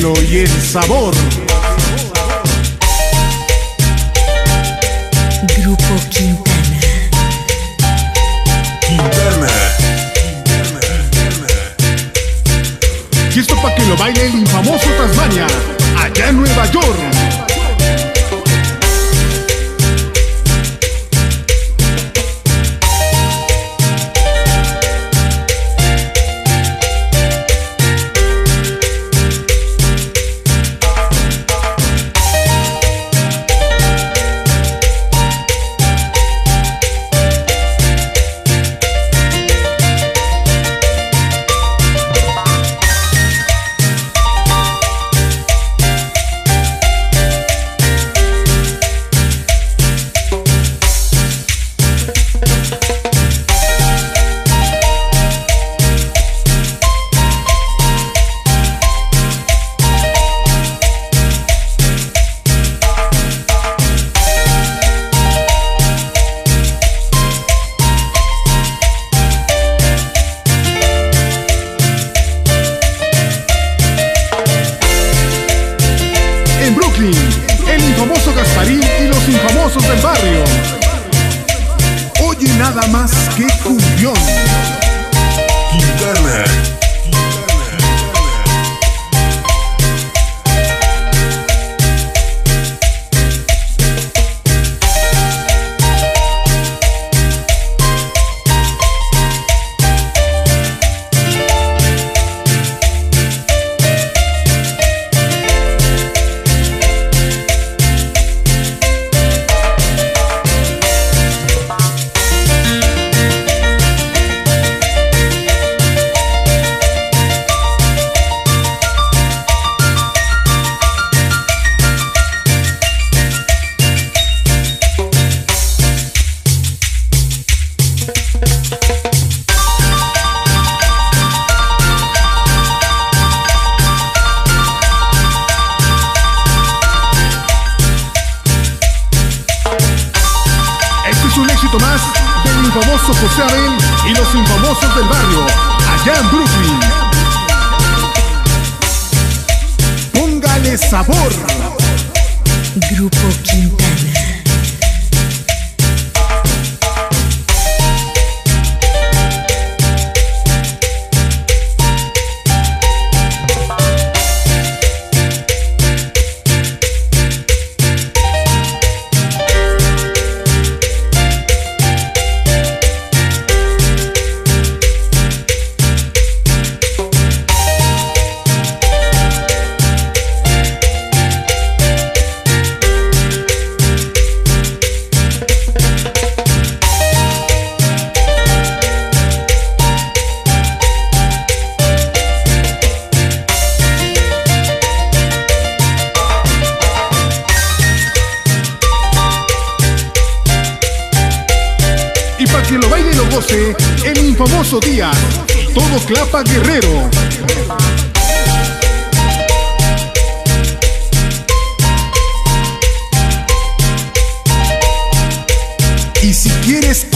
estilo y el sabor. Grupo Quintana. Y esto para que lo baile el infamoso Tasmania, allá en Nueva York. En Brooklyn, el infamoso Gasparín y los infamosos del barrio. Oye nada más que cumbión. Quintana. Un éxito más del infamoso José Abel y los infamosos del barrio, allá en Brooklyn. Póngale sabor. Grupo Quintana. Y para que lo baile y lo goce, el infamoso Díaz y todo Clapa Guerrero. Y si quieres